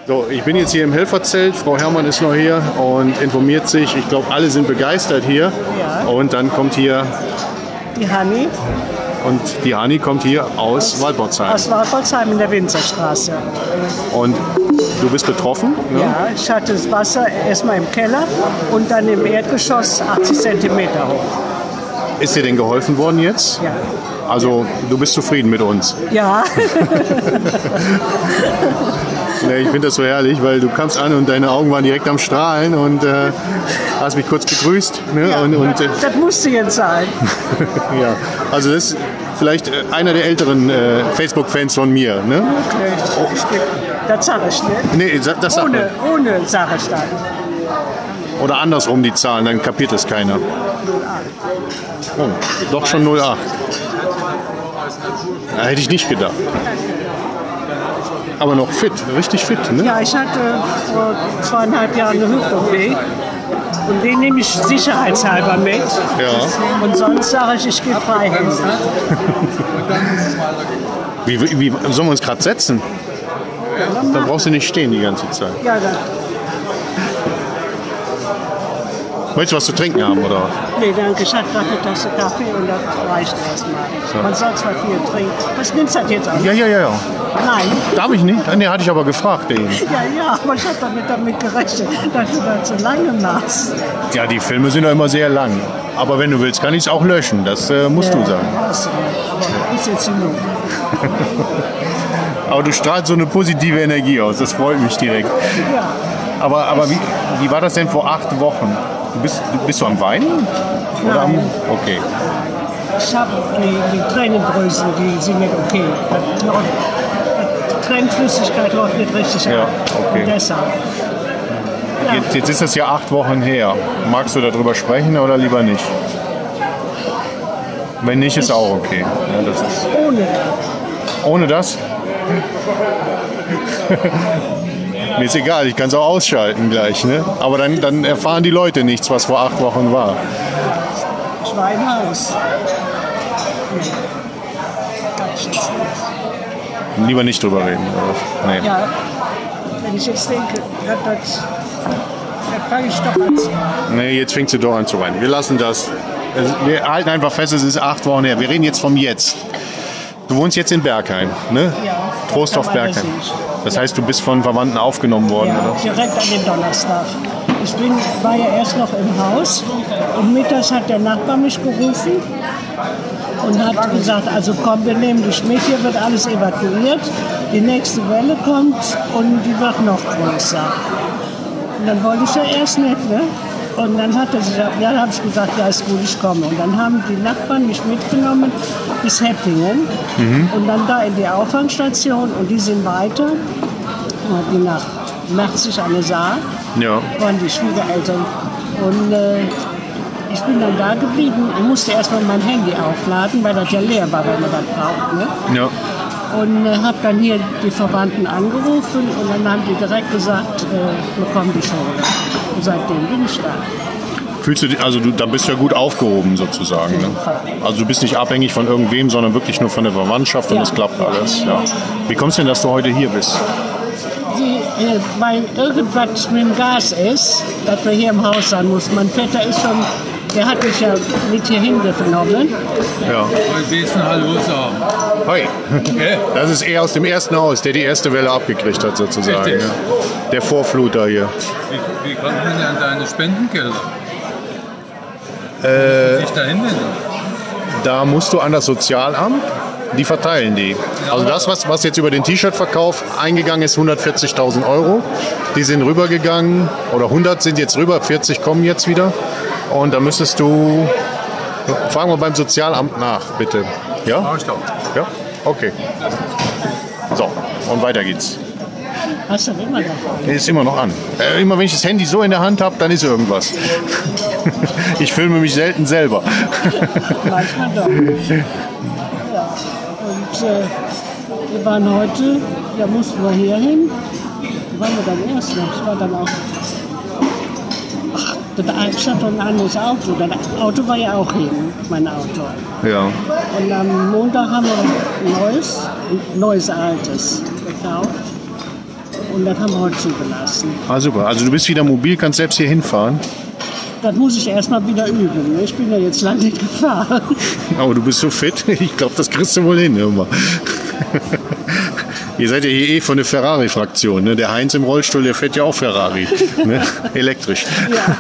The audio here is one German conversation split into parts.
So, ich bin jetzt hier im Helferzelt. Frau Herrmann ist noch hier und informiert sich. Ich glaube, alle sind begeistert hier. Ja. Und dann kommt hier Die Hanni und die Hanni kommt hier aus Waldborzheim. aus Waldborzheim in der Winzerstraße. Und du bist betroffen? Ne? Ja, ich hatte das Wasser erstmal im Keller und dann im Erdgeschoss 80 cm hoch. Ist dir denn geholfen worden jetzt? Ja. Also du bist zufrieden mit uns? Ja. Ja, ich finde das so herrlich, weil du kamst an und deine Augen waren direkt am Strahlen und hast mich kurz begrüßt. Ne? Ja, und das musste jetzt sein. ja, also das ist vielleicht einer der älteren Facebook-Fans von mir. Ne? Okay. Das sage ich nicht. Nee, das sagt man. Ohne sage ich dann. Oder andersrum die Zahlen, dann kapiert es keiner. Oh, doch schon 08. Da hätte ich nicht gedacht. Aber noch fit, richtig fit, ne? Ja, ich hatte vor 2,5 Jahren eine Hüft-OP. Und den nehme ich sicherheitshalber mit. Ja. Und sonst sage ich gehe freihändig. Wie sollen wir uns gerade setzen? Da brauchst du nicht stehen die ganze Zeit. Ja, dann. Möchtest du was zu trinken haben, oder? Nee, danke. Ich hatte gerade eine Tasse Kaffee und das reicht erstmal. So. Man soll zwar viel trinken. Was nimmst du das jetzt an? Ja. Nein. Darf ich nicht? Nee, hatte ich aber gefragt eben. Ja, aber ich habe damit gerechnet, dass du das so lange machst. Ja, die Filme sind ja immer sehr lang. Aber wenn du willst, kann ich es auch löschen. Das musst du sagen. Hast du recht. Aber ist jetzt genug. Aber du strahlst so eine positive Energie aus. Das freut mich direkt. Ja. Aber wie war das denn vor 8 Wochen? Bist du am Weinen? Oder am, Nein. okay. Ich habe die Tränendrüsen, die sind nicht okay. Die Tränenflüssigkeit läuft nicht richtig Ja, ab. okay. Und deshalb. Ja. Jetzt ist das ja 8 Wochen her. Magst du darüber sprechen oder lieber nicht? Wenn nicht, ist auch okay. Ja, das ist ohne das? Mir ist egal, ich kann es auch ausschalten gleich. Ne? Aber dann erfahren die Leute nichts, was vor 8 Wochen war. Ich war im Haus. Lieber nicht drüber reden. Oder? Nee. Ja, wenn ich jetzt denke, dann fange ich doch an zu weinen. Nee, jetzt fängt sie doch an zu weinen. Wir lassen das. Wir halten einfach fest, es ist 8 Wochen her. Wir reden jetzt vom Jetzt. Du wohnst jetzt in Bergheim, ne? Ja. Trostorf Bergheim. Das heißt, du bist von Verwandten aufgenommen worden, Ja, oder? direkt an dem Donnerstag. Ich war ja erst noch im Haus und mittags hat der Nachbar mich gerufen und hat gesagt, also komm, wir nehmen dich mit, hier wird alles evakuiert, die nächste Welle kommt und die wird noch größer. Und dann wollte ich ja erst nicht, ne? Und dann hat er gesagt, ja, dann habe ich gesagt, ja, ist gut, ich komme. Und dann haben die Nachbarn mich mitgenommen bis Heppingen und dann da in die Auffangstation und die sind weiter, die nach Merzig an der Saar, Ja. waren die Schwiegereltern. Und ich bin dann da geblieben und musste erstmal mein Handy aufladen, weil das ja leer war, wenn man das braucht. Ne? Ja. Und habe dann hier die Verwandten angerufen und dann haben die direkt gesagt, wir kommen dich holen. Und seitdem bin ich da. Fühlst du dich, also da bist du ja gut aufgehoben sozusagen. Ne? Also du bist nicht abhängig von irgendwem, sondern wirklich nur von der Verwandtschaft und Ja. das klappt alles. Ja. Wie kommst du denn, dass du heute hier bist? Weil irgendwas mit dem Gas ist, dass wir hier im Haus sein mussten. Mein Vetter ist schon, der hat mich ja mit hier hingenommen. Ja. Wir willst Hallo sagen. Hi. Das ist er aus dem ersten Haus, der die erste Welle abgekriegt hat sozusagen. Richtig. Ja. Der Vorfluter hier. Wie kommt man denn an deine Spendengelder? Sich dahin wenden? Da musst du an das Sozialamt, die verteilen die. Also das, was jetzt über den T-Shirt-Verkauf eingegangen ist, 140.000 €, die sind rübergegangen, oder 100 sind jetzt rüber, 40 kommen jetzt wieder. Und da müsstest du, fragen wir beim Sozialamt nach, bitte. Ja? Mach ich doch. Ja? Okay. So, und weiter geht's. Hast du das immer noch? Der ist immer noch an. Immer wenn ich das Handy so in der Hand habe, dann ist irgendwas. Ich filme mich selten selber. Manchmal doch. Ja. Und wir waren heute, da mussten wir hier hin. Wo waren wir dann erst noch? Ich war dann auch. Ich hatte ein anderes Auto. Das Auto war ja auch hin, mein Auto. Ja. Und am Montag haben wir ein neues altes gekauft. und das haben wir heute zugelassen. Ah, super. Also du bist wieder mobil, kannst selbst hier hinfahren. Das muss ich erstmal wieder üben. Ich bin ja jetzt lange nicht gefahren. Aber du bist so fit, ich glaube, das kriegst du wohl hin. Immer. Ihr seid ja hier eh von der Ferrari-Fraktion. Ne? Der Heinz im Rollstuhl, der fährt ja auch Ferrari. Ne? Elektrisch. Ja.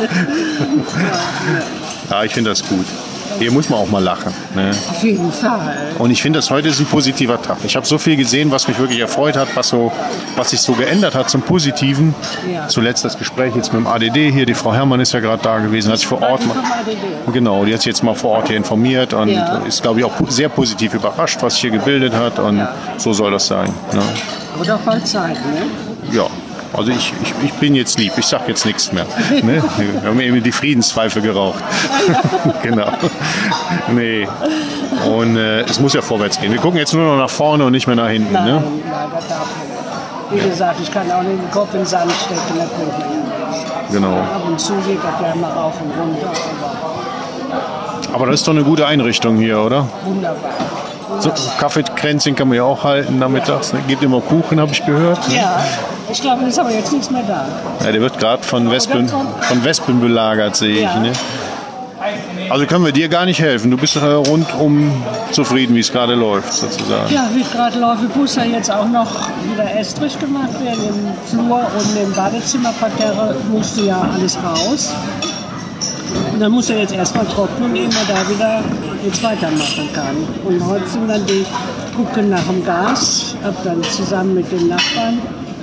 Ja, ich finde das gut. Hier muss man auch mal lachen. Ne? Auf jeden Fall. Und ich finde, das heute ist ein positiver Tag. Ich habe so viel gesehen, was mich wirklich erfreut hat, was sich so geändert hat zum Positiven. Ja. Zuletzt das Gespräch jetzt mit dem ADD hier. Die Frau Herrmann ist ja gerade da gewesen, hat sich vor Ort genau, die hat sich jetzt mal vor Ort hier informiert und ist, glaube ich, auch sehr positiv überrascht, was sich hier gebildet hat. Und so soll das sein. Ne? Oder voll Zeit, ne? Ja. Also ich bin jetzt lieb, ich sag jetzt nichts mehr. Ne? Wir haben eben die Friedenspfeife geraucht. Genau. Nee. Und es muss ja vorwärts gehen. Wir gucken jetzt nur noch nach vorne und nicht mehr nach hinten. Nein, Ne? nein, das darf nicht. Wie gesagt, ich kann auch nicht den Kopf in den Sand stecken, das bringt mir ja nichts. Genau. Ab und zu geht das ja mal rauf und runter, Aber das ist doch eine gute Einrichtung hier, oder? wunderbar. So, Kaffeekränzchen kann man ja auch halten nachmittags. Ne? Gibt immer Kuchen, habe ich gehört. Ne? Ja, ich glaube, es ist aber jetzt nichts mehr da. Ja, der wird gerade von Wespen belagert, sehe ich. Ja. Ne? Also können wir dir gar nicht helfen. Du bist rundum zufrieden, wie es gerade läuft, sozusagen. Ja, wie es gerade läuft, muss ja jetzt auch noch wieder Estrich gemacht werden. Im Flur und im Badezimmerparterre musste ja alles raus. Und dann muss er jetzt erstmal trocknen, ehe man da wieder jetzt weitermachen kann. Und heute sind dann die gucken nach dem Gas, hab dann zusammen mit den Nachbarn,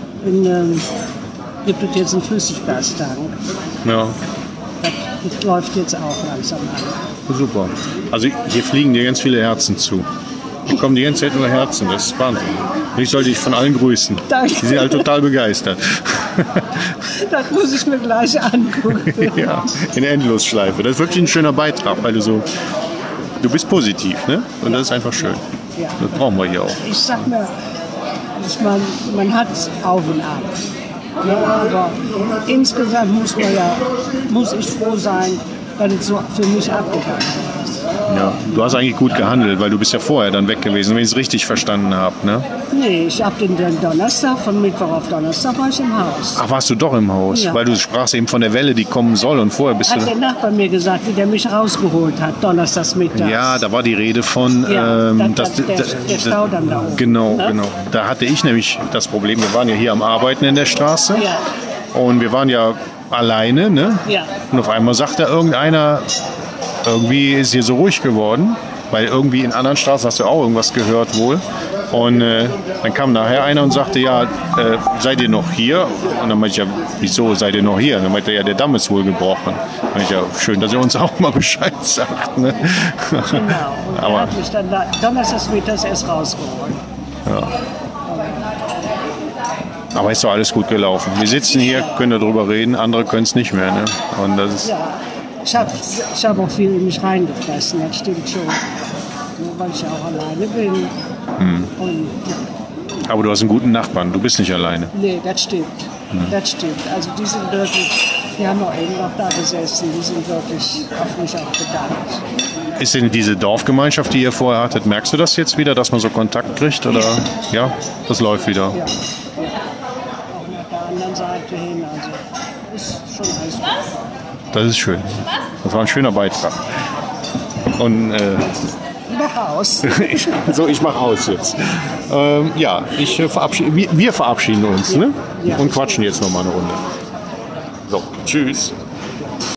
gibt es jetzt einen Flüssiggastank. Ja, Das läuft jetzt auch langsam an. super. Also hier fliegen dir ganz viele Herzen zu. Hier kommen die ganze Zeit nur Herzen, das ist Wahnsinn. Ich sollte dich von allen grüßen. Danke. Die sind halt total begeistert. Das muss ich mir gleich angucken. Ja, in der Endlosschleife. Das ist wirklich ein schöner Beitrag, weil du bist positiv, ne? Und das ist einfach schön. Ja. Das brauchen wir hier auch. Ich sag mir, man hat Auf und Ab. Ja, aber insgesamt muss ich froh sein, dass es so für mich abgegangen ist. Ja, du hast eigentlich gut gehandelt, weil du bist ja vorher dann weg gewesen, wenn ich es richtig verstanden habe, ne? Nee, ich habe den Donnerstag, von Mittwoch auf Donnerstag war ich im Haus. Ach, warst du doch im Haus? Ja. Weil du sprachst eben von der Welle, die kommen soll und vorher bist Hat du... der Nachbar mir gesagt, wie der mich rausgeholt hat, donnerstags mittags. Ja, da war die Rede von... Ja, der Staudamm da oben. Genau, Ne? genau. Da hatte ich nämlich das Problem, wir waren ja hier am Arbeiten in der Straße Ja, und wir waren ja alleine, ne? ja. Und auf einmal sagt da irgendeiner, irgendwie ist hier so ruhig geworden, weil irgendwie in anderen Straßen hast du auch irgendwas gehört wohl. Und dann kam nachher einer und sagte, ja, seid ihr noch hier? Und dann meinte ich, ja, wieso seid ihr noch hier? Und dann meinte er, ja, der Damm ist wohl gebrochen. Dann meinte ich, ja, schön, dass ihr uns auch mal Bescheid sagt. Ne? Genau. Und Aber- er hat mich dann donnerstags mittags erst rausgeholt. Aber ist doch alles gut gelaufen. Wir sitzen hier, können darüber reden, andere können es nicht mehr. Ne? Und das ist, Ja, ich hab auch viel in mich reingefressen, das stimmt schon. Nur weil ich ja auch alleine bin. Und aber du hast einen guten Nachbarn, du bist nicht alleine. nee, das stimmt. Das stimmt. Also die sind wirklich, die haben auch eben noch da gesessen, die sind wirklich auf mich auch bedankt. Ist denn diese Dorfgemeinschaft, die ihr vorher hattet, merkst du das jetzt wieder, dass man so Kontakt kriegt? Oder? Ja, das läuft wieder. Ja, ja. Auch nach der anderen Seite hin, also ist schon alles gut. Das ist schön. Das war ein schöner Beitrag. Und Mach aus. ich mache aus jetzt. Ja, wir verabschieden uns, ne? Ja. Und quatschen jetzt noch mal eine Runde. So, tschüss.